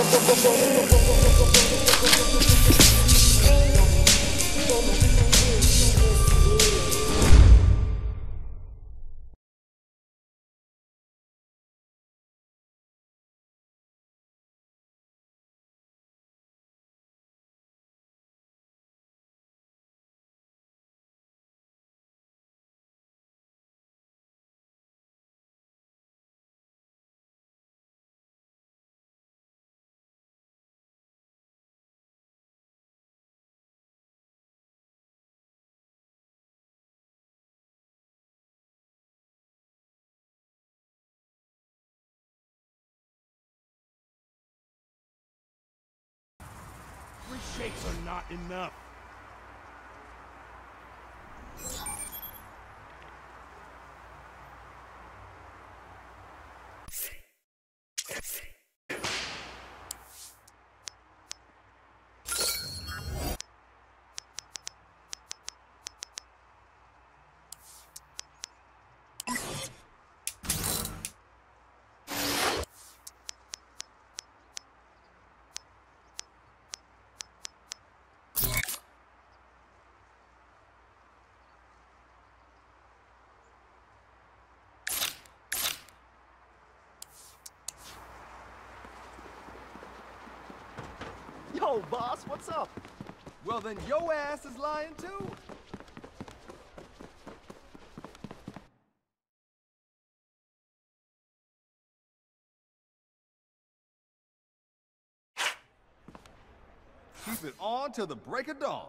Three shakes are not enough. Yo, boss, what's up? Well, then your ass is lying too. Keep it on till the break of dawn.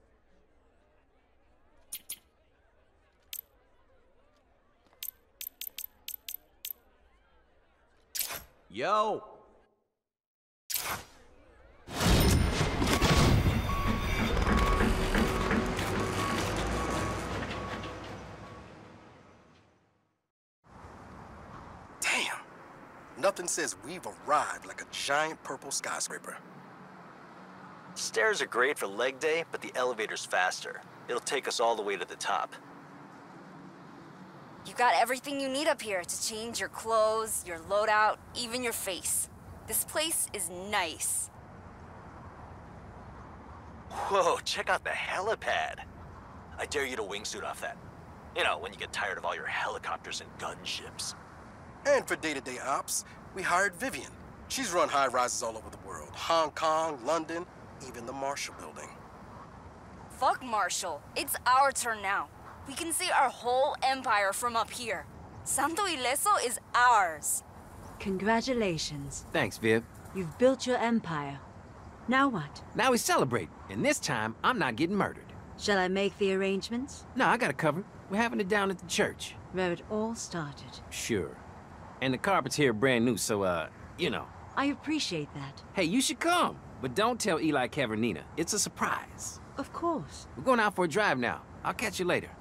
Yo! Nothing says we've arrived like a giant purple skyscraper. Stairs are great for leg day, but the elevator's faster. It'll take us all the way to the top. You got everything you need up here to change your clothes, your loadout, even your face. This place is nice. Whoa, check out the helipad. I dare you to wingsuit off that. You know, when you get tired of all your helicopters and gunships. And for day-to-day ops, we hired Vivian. She's run high-rises all over the world. Hong Kong, London, even the Marshall Building. Fuck Marshall. It's our turn now. We can see our whole empire from up here. Santo Ileso is ours. Congratulations. Thanks, Viv. You've built your empire. Now what? Now we celebrate, and this time I'm not getting murdered. Shall I make the arrangements? No, I got it covered. We're having it down at the church. Where it all started. Sure. And the carpet's here brand new, so, you know. I appreciate that. Hey, you should come. But don't tell Eli, Kev, or Nina. It's a surprise. Of course. We're going out for a drive now. I'll catch you later.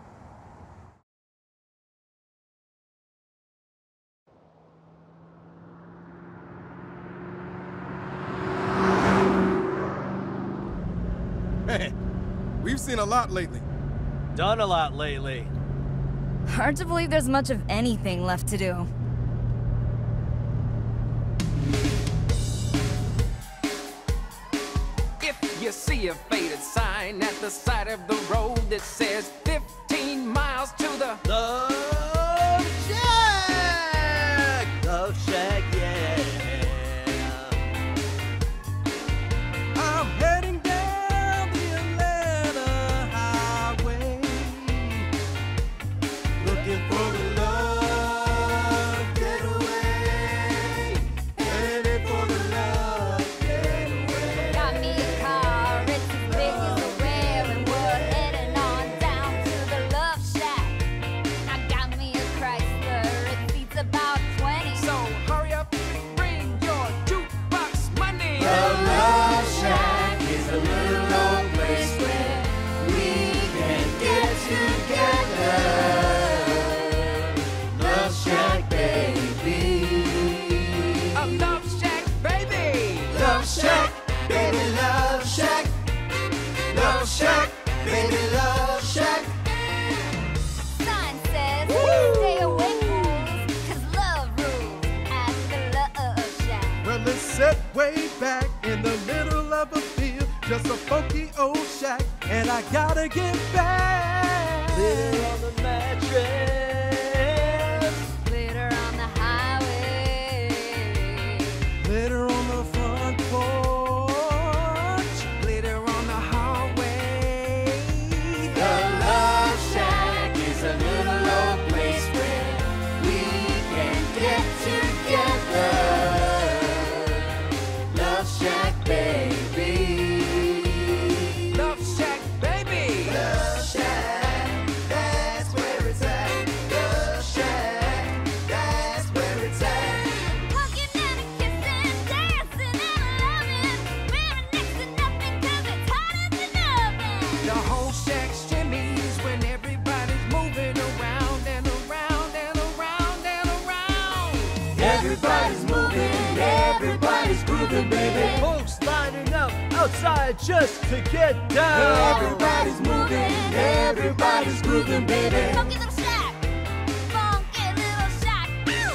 Hey, we've seen a lot lately. Done a lot lately. Hard to believe there's much of anything left to do. If you see a faded sign at the side of the road that says 15 miles to the Love Shack! Love Shack, yeah. I'm heading down the Atlanta highway, looking for the love getaway, headed for the love getaway. Got me a car, it's as big as a whale, and we're heading on down to the Love Shack. I got me a Chrysler, it seats about 20. So hurry up, bring your jukebox money. The Love Shack is a little old place where we can get together. Love Shack, baby. A Love Shack, baby. Love Shack, baby, Love Shack. Love Shack, baby, Love Shack. Sign says, stay away, fools, 'cause love rules at the Love Shack. Well, it's set way back in the middle of a field, just a funky old shack, and I gotta get back. Glitter on the mattress, Glitter on the highway. Glitter on the front porch, Glitter on the hallway. the Love Shack is a little old place where we can get together. Love Shack, baby. Love Shack, baby. Love Shack, that's where it's at. Love Shack, that's where it's at. Hugging and kissing, dancing and loving. We're next to nothing 'cause it's hot as an oven. The whole shack shimmies when everybody's moving around and around and around and around. Everybody's moving, everybody's grooving, baby. Folks lining up outside just to get down. Everybody's moving, everybody's grooving, baby. Funky little shack, funky little shack. Woo!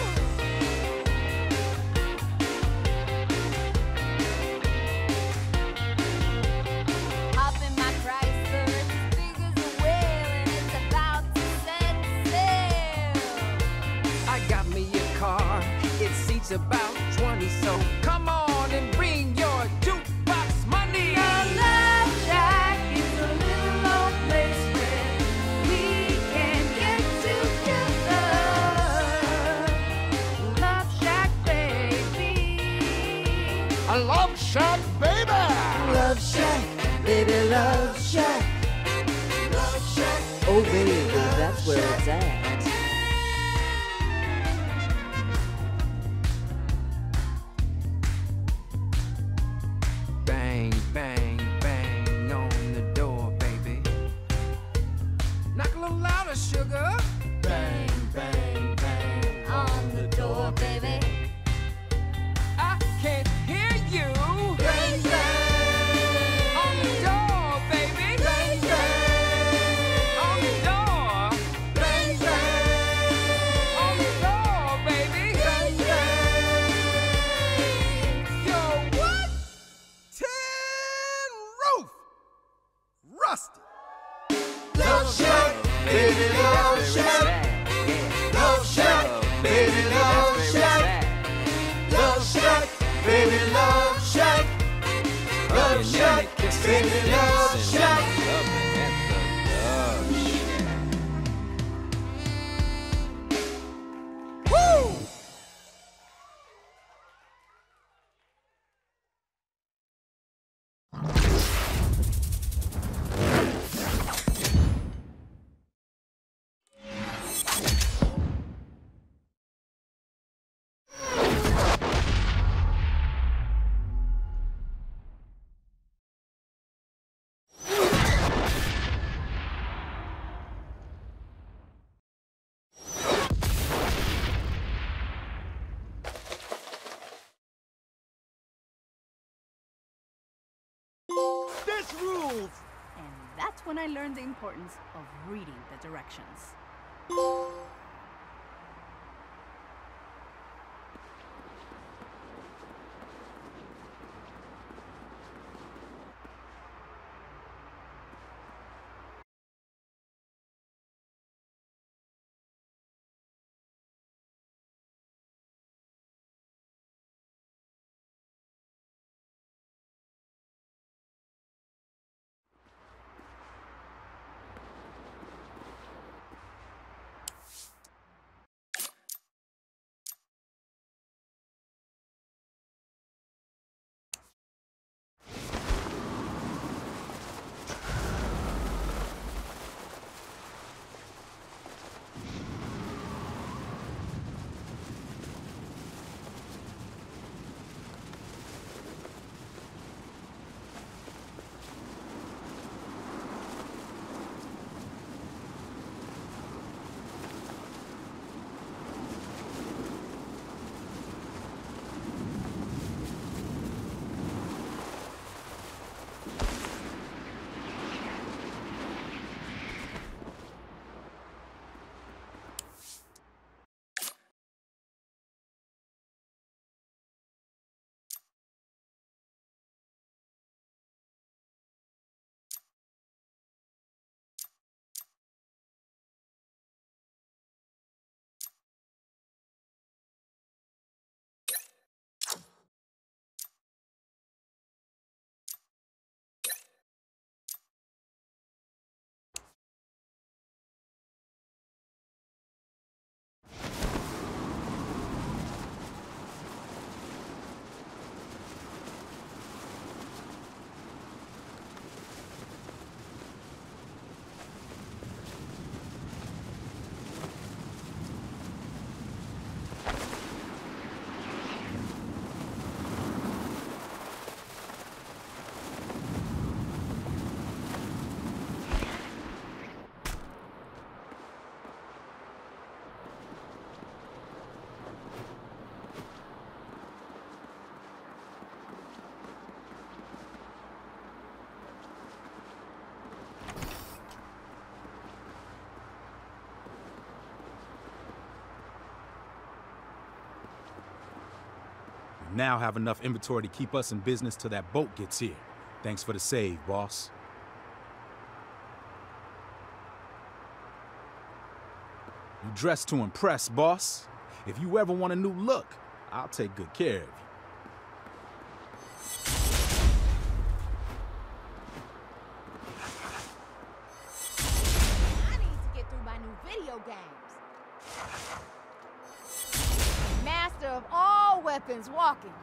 Hop in my Chrysler, it's as big as a whale, and it's about to set sail. I got me a car, it seats about 20, so come on and bring your jukebox money. The Love Shack is a little old place where we can get together. Love Shack, baby. A Love Shack, baby. Love Shack, baby, Love Shack. Love Shack. Oh, baby, that's where it's at. Bang, bang, bang on the door, baby. Knock a little louder, sugar. Bang, bang, bang On the door, baby. I can't hear you. Bang, bang. On the door, baby. Bang, bang. On the door. Bang, bang. On the door, baby. Bang, bang. Yo, what? tin roof, rusted. Love Shack, baby, Love Shack. Love Shack, baby, Love Shack. Love Shack, baby, Love Shack. Love Shack, baby, Love Shack. Woo! This rules! And that's when I learned the importance of reading the directions. Now have enough inventory to keep us in business till that boat gets here. Thanks for the save, boss. You dressed to impress, boss. If you ever want a new look, I'll take good care of you. I need to get through my new video games. Master of all weapons walking.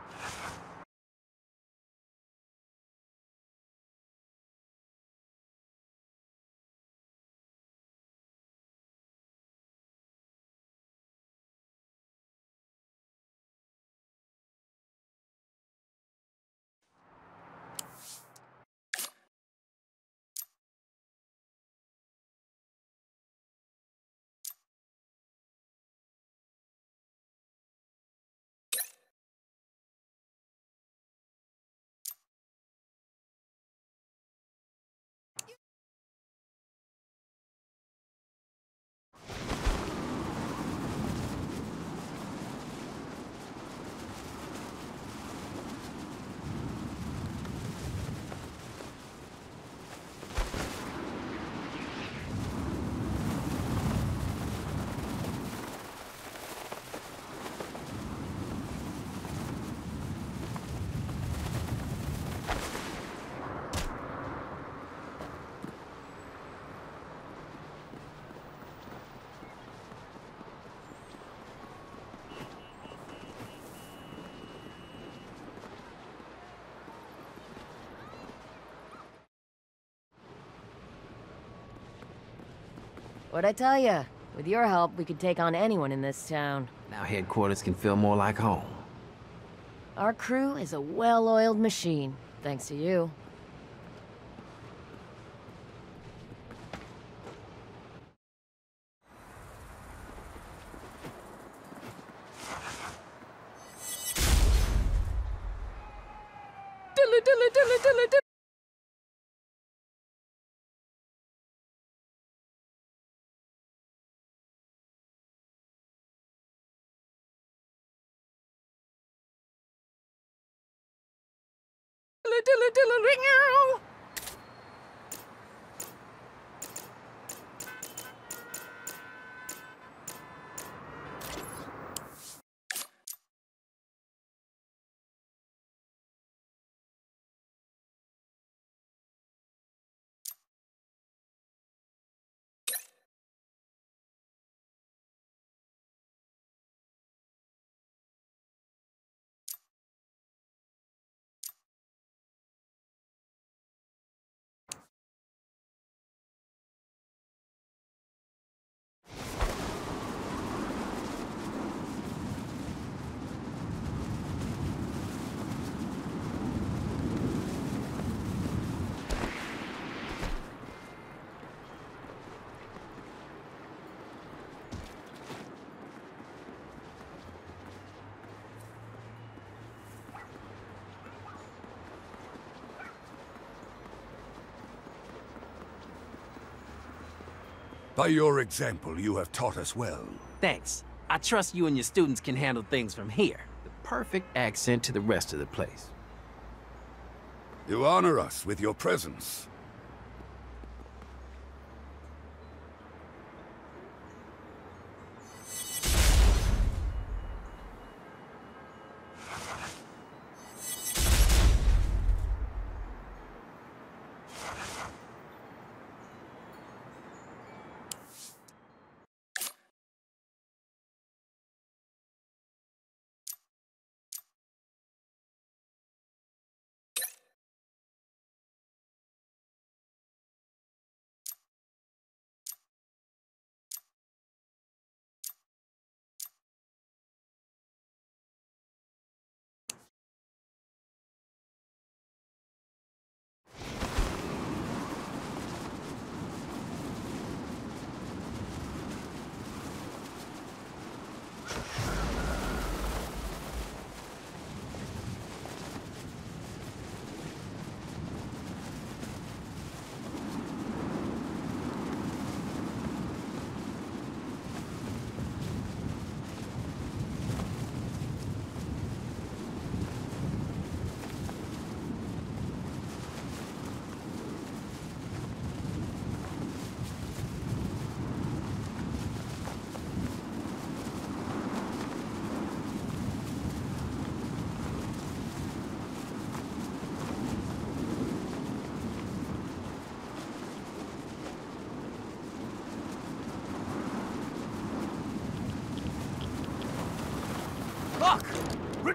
What'd I tell ya? With your help, we could take on anyone in this town. Now headquarters can feel more like home. Our crew is a well-oiled machine, thanks to you. By your example, you have taught us well. Thanks. I trust you and your students can handle things from here. The perfect accent to the rest of the place. You honor us with your presence.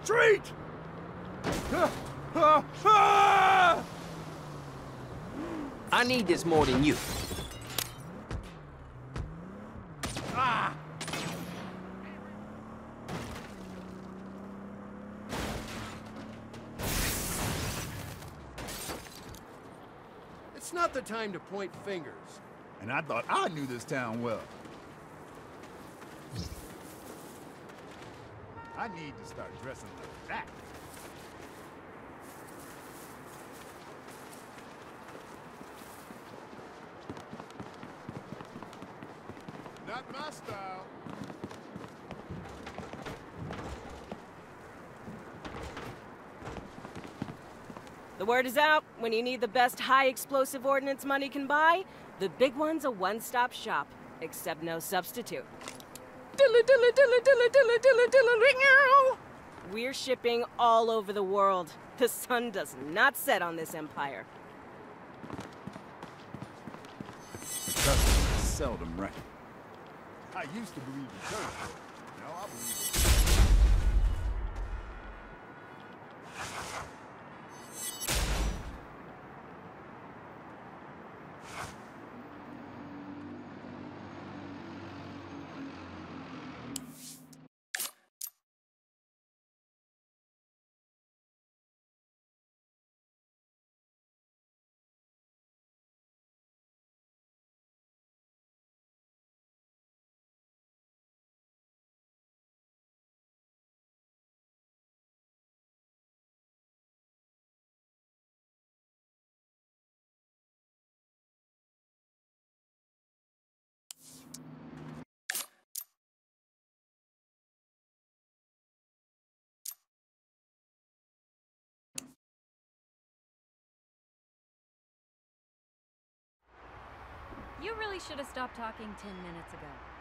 Retreat! I need this more than you. It's not the time to point fingers. And I thought I knew this town well. I need to start dressing like that. Not my style. The word is out. When you need the best high-explosive ordnance money can buy, the Big One's a one-stop shop, except no substitute. We're shipping all over the world. The sun does not set on this empire. Customers seldom right. I used to believe in Thursday. Now I believe it. You really should have stopped talking 10 minutes ago.